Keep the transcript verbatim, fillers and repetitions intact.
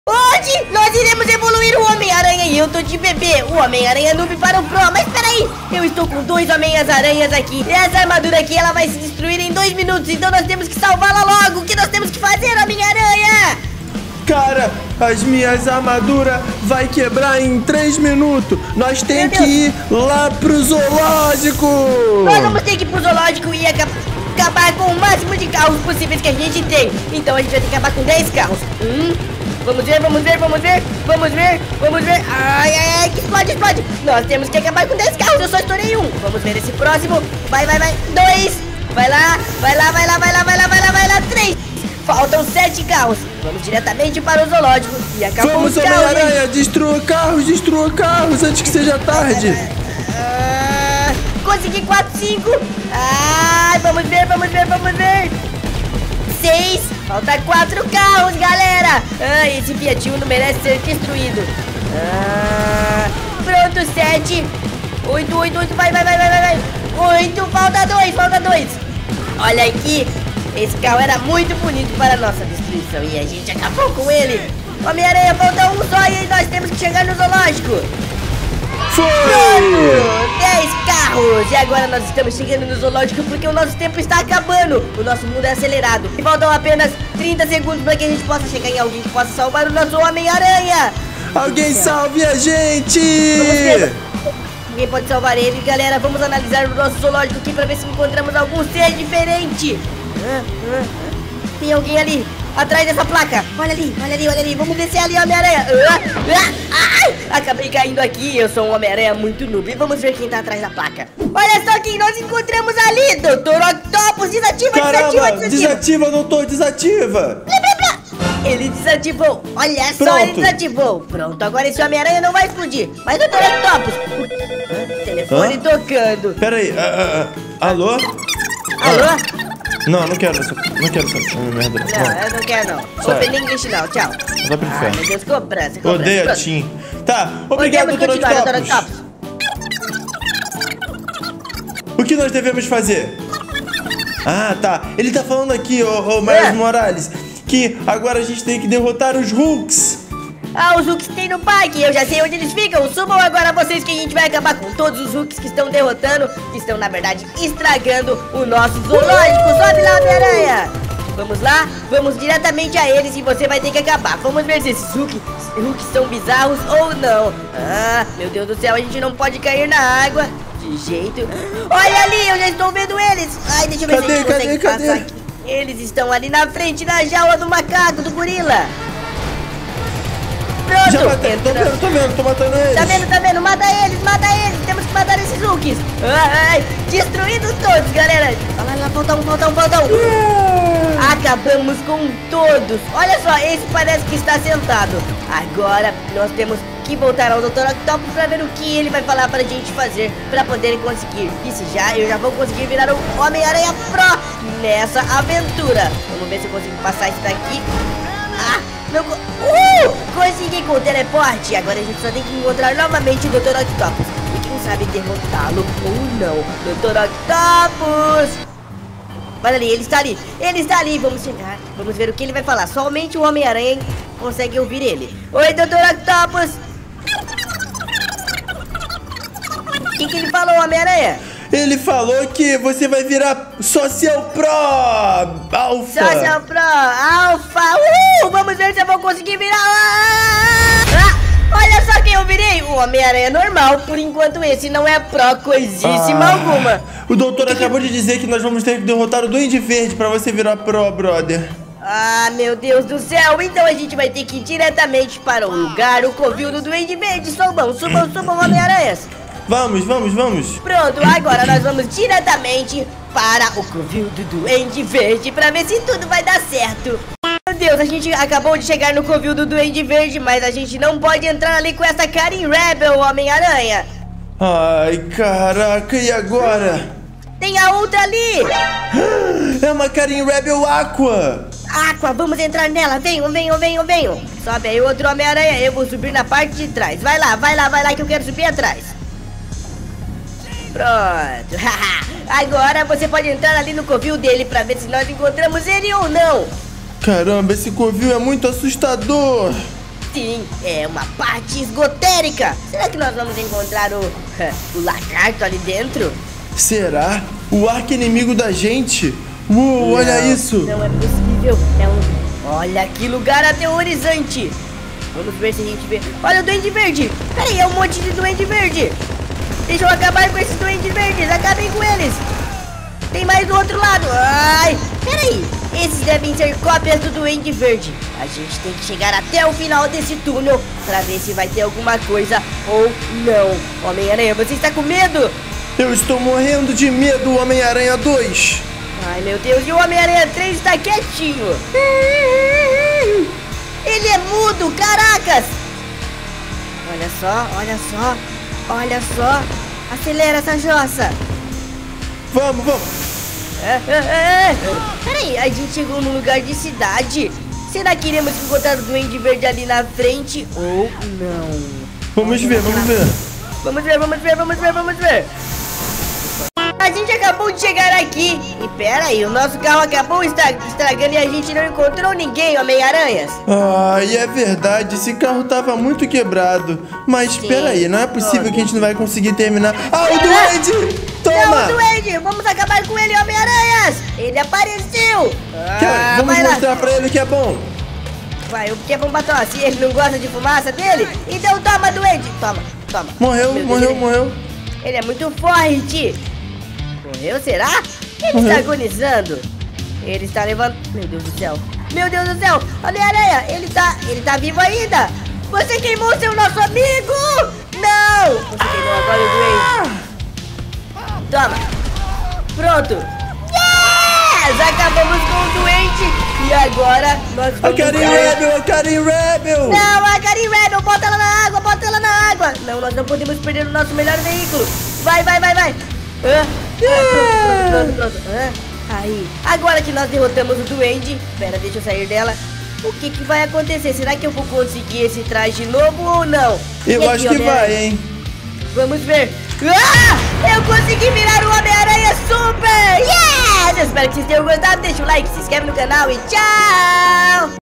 Hoje nós iremos evoluir o Homem-Aranha e eu tô de bebê. O Homem-Aranha noob para o Pro. Mas peraí, eu estou com dois Homens-Aranhas aqui. E essa armadura aqui, ela vai se destruir em dois minutos. Então nós temos que salvá-la logo. O que nós temos que fazer, Homem-Aranha? Cara, as minhas armaduras vai quebrar em três minutos. Nós temos que ir lá pro zoológico. Nós vamos ter que ir pro zoológico e acabar com o máximo de carros possíveis que a gente tem. Então a gente vai ter que acabar com dez carros. Hum... Vamos ver, vamos ver, vamos ver, vamos ver, vamos ver. Ai, ai, ai, que explode, explode. Nós temos que acabar com dez carros, eu só estourei um. Vamos ver esse próximo. Vai, vai, vai. Dois. Vai lá, vai lá, vai lá, vai lá, vai lá, vai lá, vai lá. Três. Faltam sete carros. Vamos diretamente para o zoológico e acabou. Vamos, Homem-Aranha, destrua carros, destrua carros antes que seja tarde. Ah, consegui quatro, cinco. Ai, vamos ver, vamos ver, vamos ver. Seis. Falta quatro carros, galera. Ah, esse Fiatinho não merece ser destruído. Ah, pronto, sete. Oito, oito, oito. Vai, vai, vai, vai, vai, vai. Oito. Falta dois, falta dois. Olha aqui. Esse carro era muito bonito para a nossa destruição e a gente acabou com ele. Homem-Aranha, falta um só e nós temos que chegar no zoológico. Foi! Pronto, dez carros. E agora nós estamos chegando no zoológico porque o nosso tempo está acabando. O nosso mundo é acelerado. E faltam apenas trinta segundos para que a gente possa chegar em alguém que possa salvar o nosso Homem-Aranha. Alguém salve a gente! Vamos ver. Ninguém pode salvar ele, galera. Vamos analisar o nosso zoológico aqui para ver se encontramos algum ser diferente. Ah, ah, ah. Tem alguém ali atrás dessa placa. Olha ali, olha ali, olha ali. Vamos descer ali, Homem-Aranha. Ah, ah, ai, acabei caindo aqui. Eu sou um Homem-Aranha muito noob. Vamos ver quem tá atrás da placa. Olha só quem nós encontramos ali. doutor Octopus, desativa, Caramba, desativa, desativa. desativa, doutor, desativa. Blá, blá, blá. Ele desativou. Olha só, Pronto. ele desativou. Pronto, agora esse Homem-Aranha não vai explodir. Mas doutor Octopus. Ah, telefone Hã? tocando. Pera aí, ah, ah, ah. Alô? Alô? Não, não quero essa, não quero essa merda. Não, eu não quero não. Sai. Open English não, tchau. Vai pro Ai, inferno. meu Deus, cobrança, cobrança. Odeio a Pronto. Tim. Tá, obrigado, Podemos doutor continuar, doutor Octopus. Octopus. O que nós devemos fazer? Ah, tá. Ele tá falando aqui, ô, ô Miles É. Morales, que agora a gente tem que derrotar os Hulks. Ah, os Hulks tem no parque, eu já sei onde eles ficam. Subam agora vocês que a gente vai acabar com todos os Hulks que estão derrotando, que estão, na verdade, estragando o nosso zoológico. Sobe lá, Homem-Aranha. Vamos lá, vamos diretamente a eles e você vai ter que acabar. Vamos ver se esses Hulks, Hulks são bizarros ou não. Ah, meu Deus do céu, a gente não pode cair na água de jeito. Olha ali, eu já estou vendo eles. Ai, deixa eu ver Cadê, se a gente cadê, consegue cadê? passar aqui. Eles estão ali na frente, na jaula do macaco, do gorila. Pronto, Já matei, tô entra- vendo, tô vendo, tô matando eles. Tá vendo, tá vendo? Mata eles, mata eles. Temos que matar esses Hulks. Ai, ai, destruindo todos, galera. Olha lá, falta um, falta um, falta um. Acabamos com todos. Olha só, esse parece que está sentado. Agora nós temos que voltar ao doutor Octopus pra ver o que ele vai falar pra gente fazer pra poder conseguir. E se já, eu já vou conseguir virar o Homem-Aranha Pro nessa aventura. Vamos ver se eu consigo passar isso daqui. Ah, não... Uh! Consegui com o teleporte. Agora a gente só tem que encontrar novamente o doutor Octopus. E quem sabe derrotá-lo ou não. doutor Octopus! Olha ali, ele está ali. Ele está ali. Vamos chegar. Vamos ver o que ele vai falar. Somente o Homem-Aranha consegue ouvir ele. Oi, doutor Octopus! O que, que ele falou, Homem-Aranha? Ele falou que você vai virar Social Pro Alpha. Social Pro Alpha. Uh! Vamos ver se eu vou conseguir virar. Ah! Ah! Olha só quem eu virei. O Homem-Aranha normal. Por enquanto esse não é Pro coisíssima Ah, alguma. O doutor acabou de dizer que nós vamos ter que derrotar o Duende Verde pra você virar Pro, brother. Ah, meu Deus do céu. Então a gente vai ter que ir diretamente para o lugar, o covil do Duende Verde. Subam, subam, subam, Homem-Aranhas. Vamos, vamos, vamos. Pronto, agora nós vamos diretamente para o covil do Duende Verde pra ver se tudo vai dar certo. Meu Deus, a gente acabou de chegar no covil do Duende Verde, mas a gente não pode entrar ali com essa Karen Rebel, Homem-Aranha. Ai, caraca, e agora? Tem a outra ali. É uma Karen Rebel Aqua. Aqua, vamos entrar nela. Venham, venham, venham, venham. Sobe aí outro Homem-Aranha. Eu vou subir na parte de trás. Vai lá, vai lá, vai lá que eu quero subir atrás. Pronto. Agora você pode entrar ali no covil dele pra ver se nós encontramos ele ou não. Caramba, esse covil é muito assustador. Sim, é uma parte esgotérica. Será que nós vamos encontrar o, o lagarto ali dentro? Será? O arqui-inimigo da gente? Uou, olha Não, isso. Não é possível. É um... Olha que lugar aterrorizante. Vamos ver se a gente vê. Olha o Duende Verde. Peraí, é um monte de Duende Verde. Deixa eu acabar com esses Duende Verdes. Acabem com eles. Tem mais do outro lado. Ai, peraí. Esses devem ser cópias do Duende Verde. A gente tem que chegar até o final desse túnel pra ver se vai ter alguma coisa ou não. Homem-Aranha, você está com medo? Eu estou morrendo de medo, Homem-Aranha dois. Ai, meu Deus, e o Homem-Aranha três está quietinho. Ele é mudo, caracas. Olha só, olha só, olha só. Acelera essa jossa. Vamos, vamos. É, é, é. Peraí, a gente chegou num lugar de cidade. Será que iremos encontrar o Duende Verde ali na frente ou não? Vamos ver, vamos ver. Vamos ver, vamos ver, vamos ver, vamos ver. A gente acabou de chegar aqui. E pera aí, o nosso carro acabou estra- estragando e a gente não encontrou ninguém, Homem-Aranhas. Ai, é verdade, esse carro tava muito quebrado. Mas Sim, pera aí, não é possível todo. que a gente não vai conseguir terminar. Ah, o Duende! Toma! Não, o Duende, vamos acabar com ele, Homem-Aranhas. Ele apareceu. Cara, Ah, vamos vai lá. mostrar pra ele que é bom. Vai, o que é bom batom? Se ele não gosta de fumaça dele, então toma, Duende. Toma, toma. Morreu, Meu Deus, morreu, ele- morreu. Ele é muito forte. Morreu, será? Ele Morreu. está agonizando. Ele está levando... Meu Deus do céu. Meu Deus do céu. Homem-Aranha, ele tá... Ele tá vivo ainda. Você queimou seu nosso amigo. Não. Você queimou agora o Duende. Toma. Pronto. Yes! Acabamos com o Duende. E agora nós A vamos... Karen Rebel, a Karen Rebel! Não, a Karen Rebel, bota ela na água, bota ela na água. Não, nós não podemos perder o nosso melhor veículo. Vai, vai, vai, vai. Ah, ah, pronto, pronto, pronto, pronto. Ah, aí, agora que nós derrotamos o Duende, pera, deixa eu sair dela. O que que vai acontecer? Será que eu vou conseguir esse traje novo ou não? Eu E acho aqui, que Homem-Aranha? vai, hein? Vamos ver. Ah! Eu consegui virar o Homem-Aranha Super! Yes! Eu espero que vocês tenham gostado. Deixa o like, se inscreve no canal e tchau!